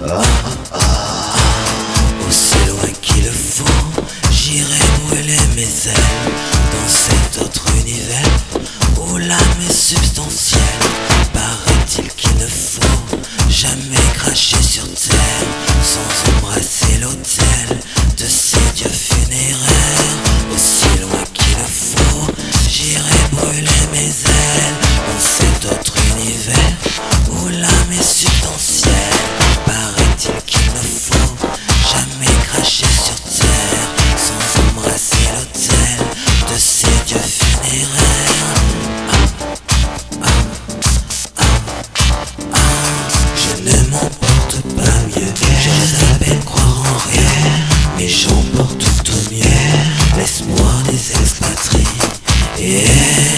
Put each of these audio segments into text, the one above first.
Aussi loin qu'il le faut, j'irai brûler mes ailes dans cet autre univers où l'âme est substantielle. Paraît-il qu'il ne faut jamais cracher sur terre sans embrasser l'autel de ces dieux funéraires. Aussi loin qu'il le faut, j'irai brûler mes ailes dans cet autre univers où l'âme est substantielle. Paraît-il qu'il ne faut jamais cracher sur terre sans embrasser l'autel de ces dieux funéraires. Je ne m'emporte pas mieux, j'ose à peine croire en rien, mais j'emporte tout au mieux l'espoir des expatriés.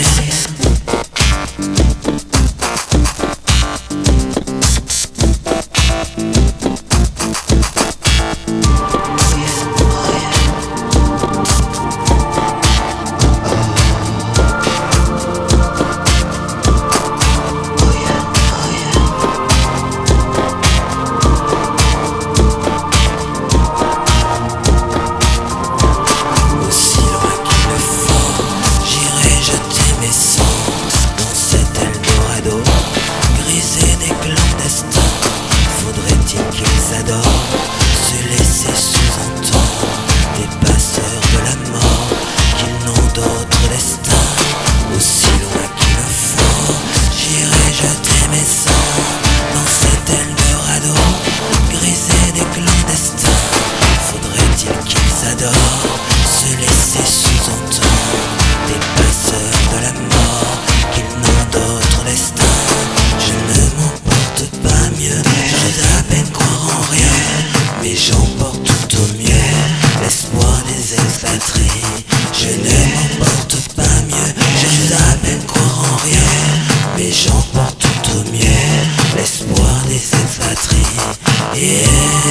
Se laisser sous-entendre des passeurs de la mort qu'ils n'ont d'autre destin. Aussi loin qu'il le faut, j'irai jeter mes cendres dans cet Eldorado grisé des clandestins. Faudrait-il qu'ils adorent se laisser sous-entendre des passeurs de la mort qu'ils n'ont d'autre destin. Je ne m'emporte pas mieux, j'ose à peine croire en rien, mais j'emporte tout au mieux l'espoir des expatriés. Je ne m'emporte pas mieux, j'ose à peine croire en rien, mais j'emporte tout au mieux l'espoir des expatriés.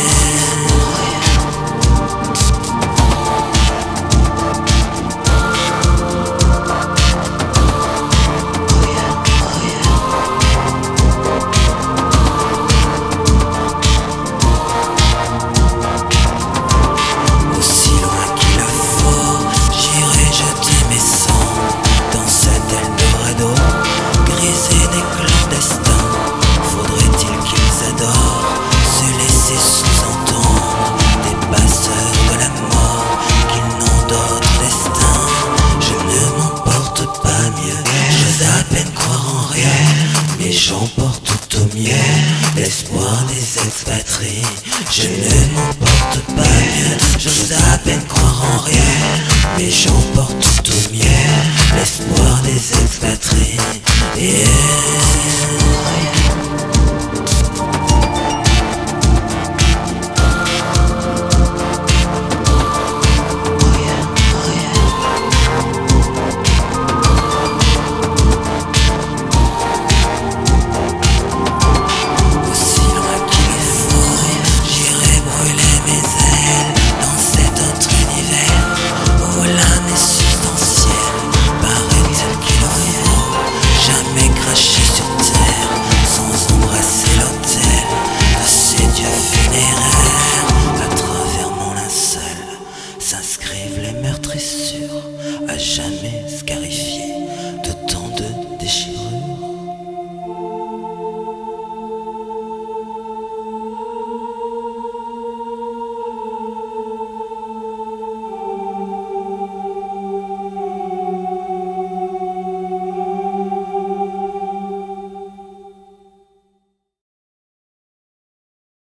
J'emporte tout au mieux l'espoir des expatriés. Je ne m'emporte pas mieux, j'ose à peine croire en rien, mais j'emporte tout au mieux l'espoir des expatriés. S'inscrivent les meurtrissures à jamais scarifiées de tant de déchirures.